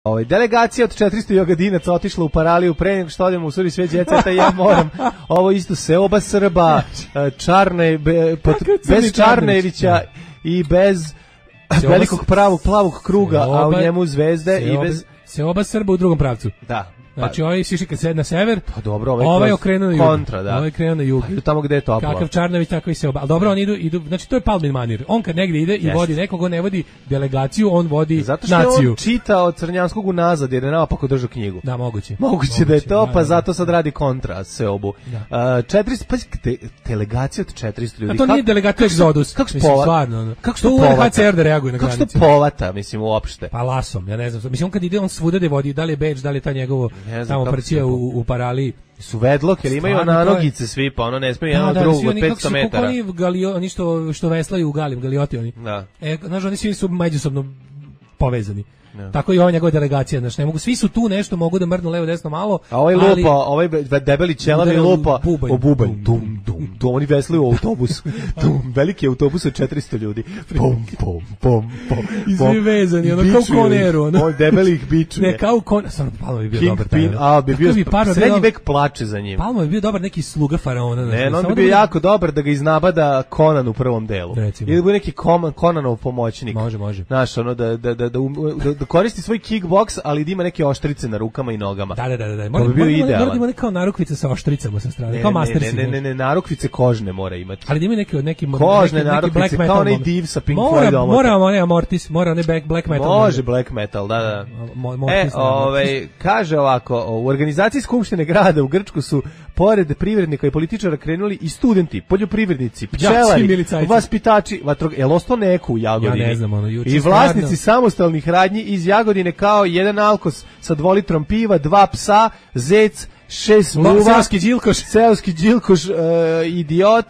Delegacija od 400 jogadinaca otišla u Paraliju pre nego što odemo u Suri sve djeceta ja moram ovo isto seoba Srba, bez Čarnevića i bez velikog plavog kruga, a u njemu zvezde i bez... Seoba Srba u drugom pravcu. Da. Znači ovaj Šišika sed na sever, pa dobro, ovaj okrenuo na jug. Kontra, da. Ovaj krenuo na jug. Idu tamo gde je toplo. Kakav Čarnović, tako i Seoba. Al dobro, oni idu, znači to je Palmin manir. On kad negde ide i vodi nekog, on ne vodi delegaciju, on vodi naciju. Zato što je on čita od Crnjanskog unazad jer je naopako držao knjigu. Da, moguće da je to, pa zato sad radi kontra Seobu. 400 delegacija od 400 ljudi. A to nije delegacija Egzodus. Kako stvarno? Kako što UNHCR da reaguje na granici? Kako što povata, mislim, uopšte? Pa lasom, ja ne znam. Mislim, on kad ide, on svuda da vodi, da li je Beč, da li je ta njegovo tamo parcija u Paraliji. Su vedlok, jer imaju nanogice svi, pa ono ne smije jedan od drugog od 500 metara. Oni što veslaju u galim, galioti oni. Da. Znaš, oni svi su međusobno povezani. Tako i ova njegova delegacija, znači ne mogu, svi su tu nešto, mogu da mrdnu levo desno malo. A ovaj debeli ćelavi lupa o bubanj. Oni veslaju u autobus. Veliki autobus od 400 ljudi. Pom. I svi vezani, ono kao u Koneru. Ovo debelih bičuje. Ne, kao u Koneru. Samo Palma bi bio dobar. Srednji vek plače za njim. Palma bi bio dobar neki sluga faraona. Ne, on bi bio jako dobar da ga iznabada Conan u prvom delu. Ili bi neki Conanov pomoćnik. Može. Znaš, ono da koristi svoj kickboks, ali da ima neke oštrice na rukama i nogama. Da. Mora da ima kao narukvice sa oštricama sa strane. Kao Mastersi. Ne, narukvice kožne mora imati. Ali da ima neki kožne narukvice, kao onaj div sa Pink Floydom. Mora onaj Amortis, mora onaj black metal. Može black metal, da. Kaže ovako, u organizaciji Skupštine grada u Grčku su pored privrednika i političara krenuli i studenti, poljoprivrednici, pčelari, vaspitači, jel ostao neko u Jagodini? Ja ne znam, i vlasnici samostalnih radnji iz Jagodine kao jedan alkos sa 2 litrom piva, 2 psa, zec, 6 muva, seoski đilkoš, idiot,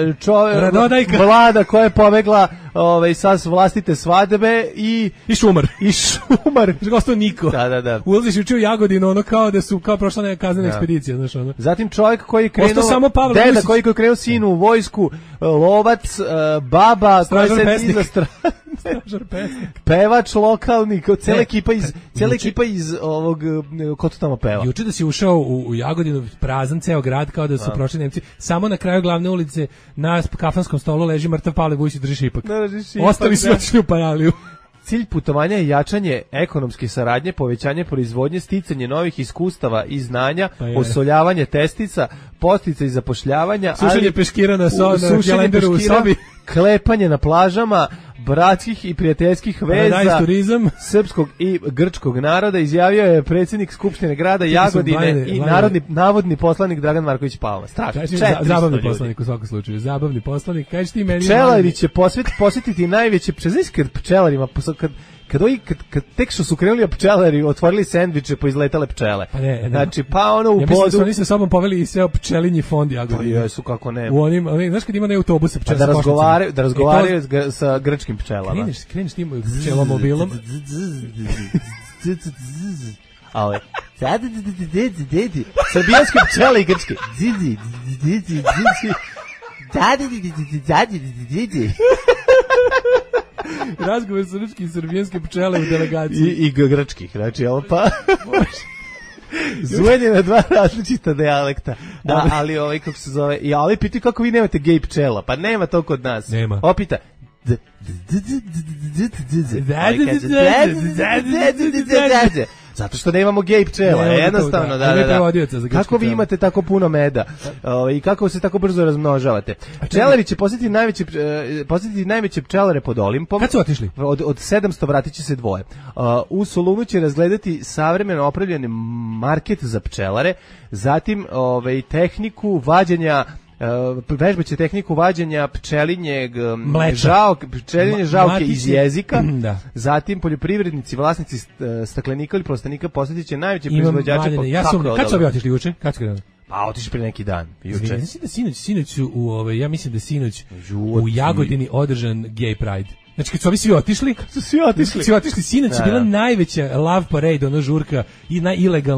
vlada koja je pobegla sa vlastite svadebe i šumar. Gosto niko. Da. Ulaziš u Jagodinu, ono kao da su prošla neka kaznena ekspedicija, znaš ono. Zatim čovjek koji je krenuo, deda koji je krenuo sinu u vojsku, lovac, baba, koja se iza stražar pesnik, pevač lokalni, cijela ekipa iz ovog, ko to tamo peva. Juče da si ušao u Jagodinu, prazan ceo grad, kao da su prošli Nemci, samo na kraju glavne ulice na kafanskom stolu leži mrtav Pavle Vujsić i drži šipak. Ostali su otišli u Paraliju. Cilj putovanja je jačanje ekonomske saradnje, povećanje proizvodnje, sticanje novih iskustava i znanja, osoljavanje testica, podsticaj zapošljavanja, sušenje peškira na Jelenderu u sobi, klepanje na plažama, bratskih i prijateljskih veza srpskog i grčkog naroda, izjavio je predsjednik Skupštine grada Jagodine i navodni poslanik Dragan Marković Palma. Strašno. Zabavni poslanik u svakom slučaju. Zabavni poslanik. Kažeš ti meni... Pčelari će posjetiti najveće... Znaš kad pčelarima... Kad tek što su krenuli pčelari, otvorili sendviče, poizletale pčele. Znači, pa ono u podu... Ja mislim da su oni sa sobom poveli i sve pčelinji fond Jagodine. Pa jesu, kako ne. U onim, znaš kad ima ne autobuse pčele sa pošnicama? Da razgovaraju sa grčkim pčelama. Kreneš tim pčelomobilom. Ale, srbijanske pčele i grčke. Razgovor sa grčkim i srbijanske pčele u delegaciji. I grčkih, znači, ovo pa... Zujen je na 2 različita dijalekta. Da, ali kako se zove... Ali piti kako vi nemate gej pčela. Pa nema to kod nas. Nema. Opita... Zato što nemamo gej pčela, jednostavno, da. Kako vi imate tako puno meda i kako se tako brzo razmnožavate? Pčelari će posjetiti najveće pčelare pod Olimpom. Kad su otišli? Od 700 vratit će se 2. U Solunu će razgledati savremeno opravljeni market za pčelare, zatim tehniku vađenja vežbaće tehniku vađenja pčelinje žauke iz jezika. Zatim poljoprivrednici, vlasnici staklenika ili plastenika posjetit će najveće proizvođače. Kad su ovi otišli juče? Kad su krenuli? Pa otišli pre neki dan, juče. Ja mislim da sinoć u Jagodini održan Gay Pride. Znači kad su ovi svi otišli, sinoć je bila najveća love parade, ona žurka i ilegalna.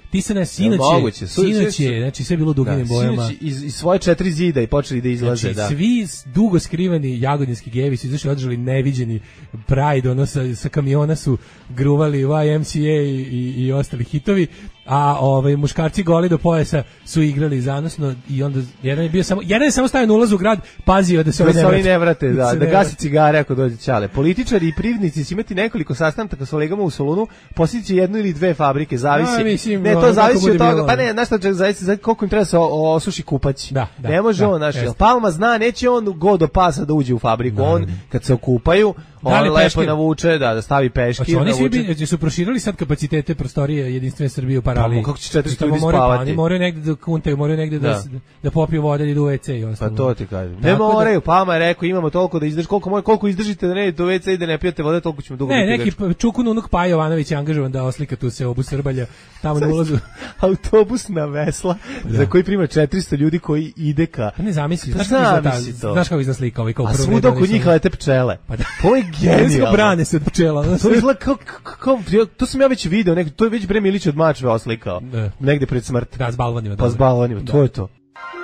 Ti se ne sinoć je, znači sve bilo duginim bojama. Iz svoje 4 zida i počeli da izlaze, znači, svi dugo skriveni jagodinski gejevi su izašli, održali neviđeni Pride, ono sa kamiona su gruvali YMCA i ostali hitovi, a muškarci goli do pojasa su igrali zanosno i onda jedan je samo stavio na ulaz u grad, pazio da se ne vrate, da gasi cigare ako dođe ćale. Političari i privrednici će imati nekoliko sastanaka sa kolegama u Solunu, posjetit će 1 ili 2 fabrike, zavisi. Ne, to zavisi od toga, pa ne, znaš šta, zavisi koliko im treba se osuši kupać. Ne može on, znaš, Palma zna, neće on go do pasa da uđe u fabriku, on kad se okupaju, on lepo navuče, da stavi peškir. Oni svi su proširili sad kapacitete prostorije Jedinstvene Srbije u Paraliji. Kako će 400 ljudi spavati? Oni moraju negde da kuntaju, moraju negde da popiju vode i idu u WC i ostalo. Pa to ti kažem. Ne moraju, Palma je rekao, imamo toliko da izdrži, koliko izdržite da ne idete u WC i da ne pijete vode, toliko ćemo dugo biti. Ne, neki čukun unuk Paja Jovanović je angažovan da oslika tu se obu Srbalja tamo na ulazu. Autobusna vesla za koji prima 400 ljudi koji ide ka... Pa ne zamisli, znaš kako izgleda slika ovaj kao prvo. A svuda oko njih lete pčele. To je genijalno. Brane se od pčela. To izgleda kao, to sam ja već video, to je već Bre Milić od mačve oslikao. Negde pred smrt. Da, s balvanima. Pa s balvanima, to je to.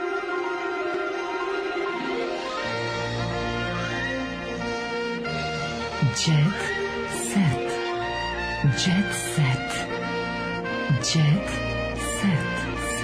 Jet set. Jet set. Jet set.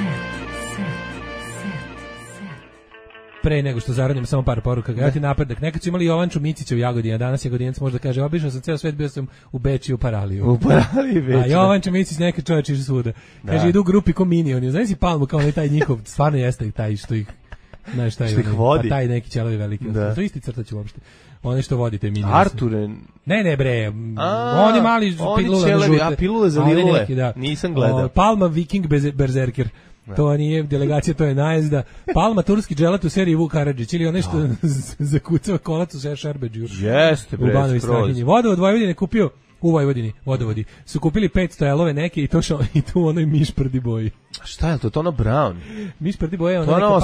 Pre nego što zaradimo samo par poruka, gledati napredak. Nekad su imali Jovanču Micića u Jagodini, a danas Jagodinac može da kaže, obišao sam ceo svet, bio sam u Beču i u Paraliju. U Paraliji već. A Jovanča Micić neke čovječ išli svuda. Kaže, idu u grupi ko Minioni. Znaš si Palmu kao onaj taj njihov, stvarno jeste taj što ih, znaš šta je, vodi. Pa taj neki ćelovi veliki. To isti crtač uopšte. Oni što vodite Minioni. Arture. Ne bre, oni mali pilule na žute. A pilule za lilule, nisam gledao. Palma Viking Berzerker. To nije delegacija, to je najezda. Palma turski dželat u seriji Vuk Karadžić ili ono što zakucava kolac u Šerbeđu. Jeste, bre, skroz. Vodovod Vojvodine kupio u Vojvodini, vodovodi, su kupili 500 elove neke i tu onoj miš prdi boji. Šta je to? To ono brown? Miš prdi boje, ono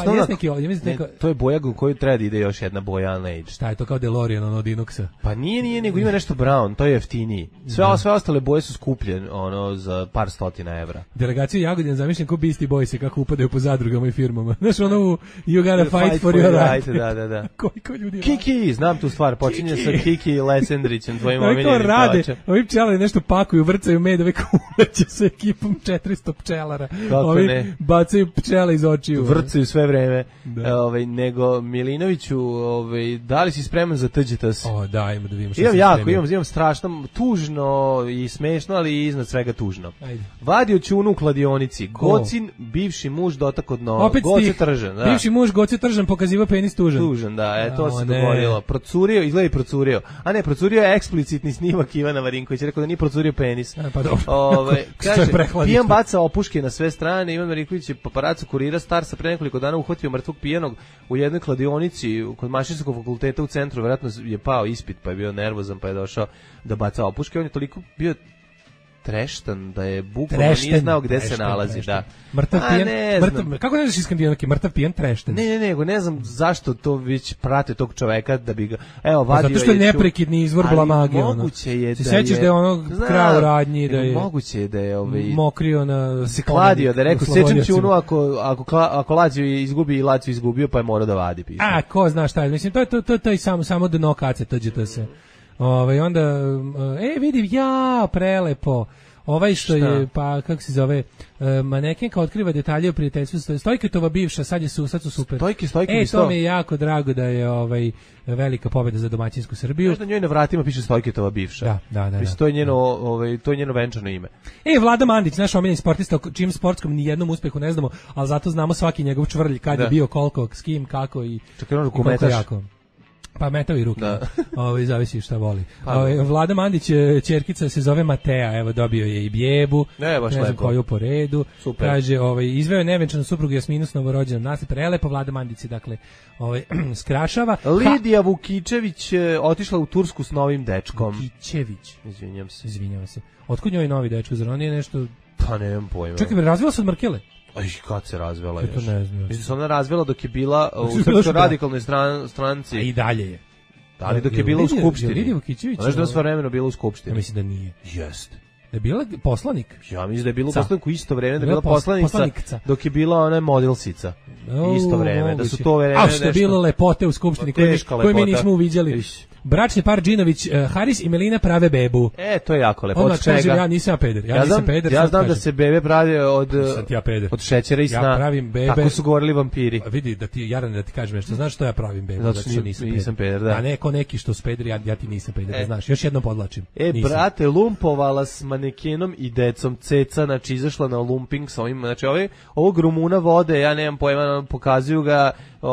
to je boja u koju treba da ide još jedna boja Age. Šta je to kao DeLorean od Inoxa? Pa nije, nego ima nešto brown, to je jeftiniji. Sve ostale boje su skupljen za par stotina evra. Delegaciju Jagodina zamišljam ko Beastie Boysi kako upadaju po zadrugama i firmama. Znaš ono You gotta fight for your right. Da. Koliko ljudi Kiki, znam tu stvar, počinje sa Kiki Lesendrićem, tvojim omiljenim pjevačem. Ovi pčelari nešto pakuju, vrcaju medove kuleće sa ekipom 400 pčelara. Ovi ne? Bacaju pčele iz očiju. Vrcaju sve vreme. Nego Milinoviću, da li si spreman za TGTS? Da, ima da vidimo što imam strašno, tužno i smešno, ali i iznad svega tužno. Ajde. Vadio ćunu u kladionici. Gocin, bivši muž dotak od noga. Goce Tržan. Da. Bivši muž Goce Tržan pokazivao penis tužan. Tužan, da, to se dogodilo. Procurio. A ne, procurio je eksplicitni snimak Ivana Marinkovića, rekao da nije procurio penis. Pa dobro. Kaže, pijan baca opuške na sve strane, Ivan Marinković je paparacu kurira Starsa pre nekoliko dana uhvatio mrtvog pijanog u jednoj kladionici kod Mašinskog fakulteta u centru, vjerojatno je pao ispit, pa je bio nervozan, pa je došao da baca opuške, on je toliko bio treštan da je bukvalno nije znao gde se nalazi, da. Mrtav pijan, kako ne znaš iz Skandinavke, mrtav pijan treštan? Ne znam zašto to već prate tog čoveka da bi ga, evo, vadio je. Zato što je neprekidni izvor blamage, ono. Moguće je da se sećaš da je ono krao radnji, da je moguće je da je mokrio na se kladio, da je rekao, sečem ću ako Lazio izgubi i Lazio izgubio, pa je morao da vadi, piše. A, ko zna šta je, mislim, to je samo dno kace, tađete se. Onda, vidim, prelepo. Što je, pa kako se zove, manekenka otkriva detalje o prijateljstvu Stojketova bivša, sad su super. Stojke to mi je jako drago da je velika pobjeda za domaćinsku Srbiju. Znaš da njoj na vratima piše Stojketova bivša. Da. Mislim, to je njeno venčano ime. Vlada Mandić, naš omiljeni sportista, čim sportskom ni jednom uspehu ne znamo, ali zato znamo svaki njegov čvrlj, kad je bio, koliko, s kim, kako i koliko jako. Pa metao i ruke, zavisi šta voli. Vlada Mandić, ćerkica se zove Matea, evo dobio je i bjebu, ne znam koju po redu. Super. Kaže, izveo je nevenčanu suprugu Jasminu s novorođenom nasled, prelepo, Vlada Mandić je, dakle, skrašava. Lidija Vukičević otišla u Tursku s novim dečkom. Vukičević? Izvinjam se. Otkud njoj novi dečko, zar on je nešto... Pa nemam pojma. Čekaj, razvila se od Markele? Aj, kad se razvela još? To ne znam. Mislim se ona razvela dok je bila u Srpskoj radikalnoj stranci. A i dalje je. Ali dok je bila u Skupštini. Lidija Vukičević? Znaš da je sve vremeno bila u Skupštini? Ja mislim da nije. Jeste. Je bila poslanik? Ja mislim da je bila poslanik u isto vreme, da je bila poslanica dok je bila ona modelsica. Isto vreme, da su to vreme nešto. A što je bilo lepote u skupštini koje mi nismo uviđali. Bračni par Džinović, Haris i Melina prave bebu. To je jako lepo. Od čega? Kaže, ja nisam peder. Ja znam da se bebe prave od šećera i sna. Ja pravim bebe. Tako su govorili vampiri. Vidi, da ti, Jaran, da ti kažem nešto. Znaš što ja pravim bebe? Zato što nisam peder, da. A neko neki što su pederi, ja ti nisam peder, znaš. Još jednom podlačim. Brate, lumpovala s manekenom i decom Ceca, znači izašla na lumping sa ovim, znači ovog Rumuna vode, ja nemam pojma, pokazuju ga,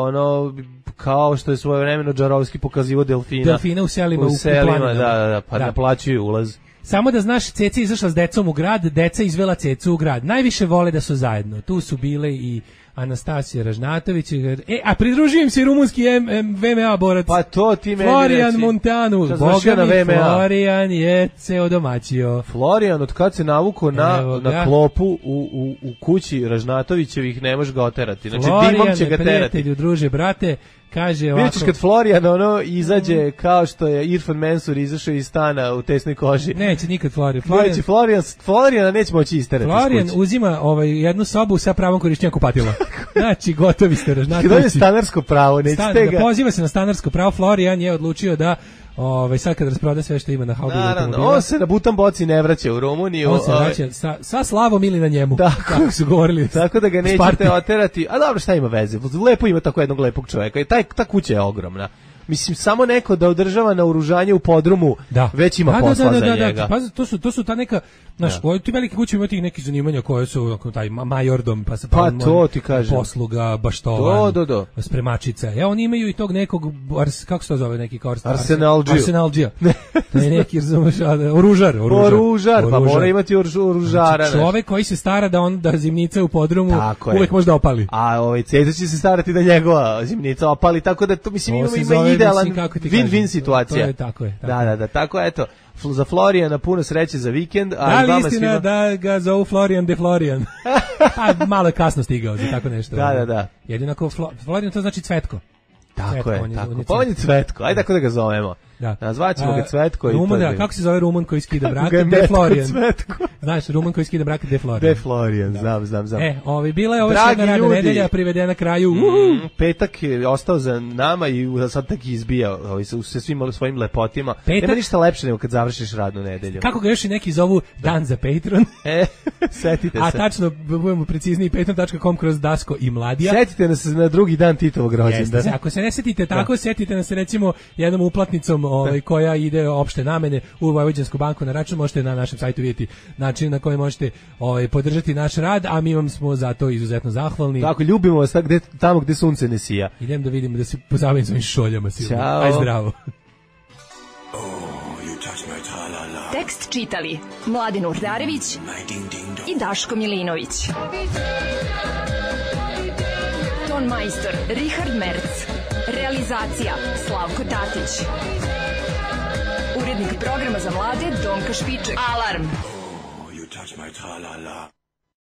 kao što je svojevremeno Džarovski pokazivao delfina u selima, u planinama. Da, pa naplaćuju ulaz. Samo da znaš, Ceca izašla s decom u grad, deca izvela Cecu u grad. Najviše vole da su zajedno. Tu su bile i Anastasija Ražnatović, a pridružujem se rumunski VMA borac. Pa to ti meni Florian Montanu. Boga mi, Florian je ceo domaćio. Florian, od kad se navuko na klopu u kući Ražnatovićevih, ne može ga oterati. Znači, dimom će ga terati. Prijatelju, druže, brate, kaže ovako. Vidiš kad Florian izađe kao što je Irfan Mensur izašao iz stana u tesnoj koži. Neće nikad Floriana neće moći isterati. Florian uzima jednu sobu sa pravom korišćenja kupatila. Znači, gotovi ste Ražnatovići. Kada je stanarsko pravo, nećete ga. Poziva se na stanarsko pravo. Florian je odlučio da sad kad rasproda sve što ima na Haubilu automobila. On se na butan boci ne vraća u Rumuniju. On se vraća sa slavom ili na njemu. Kako su govorili. Tako da ga nećete oterati. A dobro, šta ima veze? Lepo ima tako jednog lepog čovjeka. I ta kuća je ogromna. Mislim, samo neko da održava naoružanje u podrumu, već ima posla za njega. Pa to su ta neka, znaš, ti velike kuće imaju tih nekih zanimanja koje su taj majordom, pa to ti kažem. Posluga, baštovan, spremačica. Oni imaju i tog nekog, kako se to zove, neki kao Arsenalđija. Ne, neki, oružar, pa mora imati oružara. Čovek koji se stara da zimnica u podrumu uvek može da opali. A Ceca će se starati da njegova zimnica opali, tako da to mislim ima idealan win-win situacija. Tako je. Da, tako eto. Za Florijana puno sreće za vikend. Da li istina da ga zovu Florian de Florian? Pa malo je kasno stigao za tako nešto. Da. Jedinako Florian to znači cvetko. Tako je. Pa on je Cvetko, ajde tako da ga zovemo. Nazvaćemo ga Cvetko. Kako se zove Rumun koji skida brak? De Florian. Znaš, Rumun koji skida brak, De Florian. De Florian, znam. Bila je ova jedna radna nedelja privedena kraju. Petak je ostao za nama i sad tak izbija sa svim svojim lepotima. Nema ništa lepše nego kad završiš radnu nedelju. Kako ga još i neki zovu Dan za Patreon. Setite se. A tačno, budemo precizniji, patreon.com kroz Dasko i Mladija. Setite nas na drugi dan Titovog rođendana. Ako se ne setite tako, setite nas recimo jednom uplatnicom koja ide opšte namene u Vojvođansku banku na račun. Možete na našem sajtu vidjeti način na koji možete podržati naš rad, a mi vam smo za to izuzetno zahvalni. Tako, ljubimo vas tamo gde sunce ne sija. Idem da vidimo da se pozabavim svojim šoljama. Ćao. Aj zdravo. Tekst čitali Mladen Urdarević i Daško Milinović. Ton majstor Richard Merc. Realizacija Slavko Tatić. Urednik programa za mlade Donka Špiček. Alarm!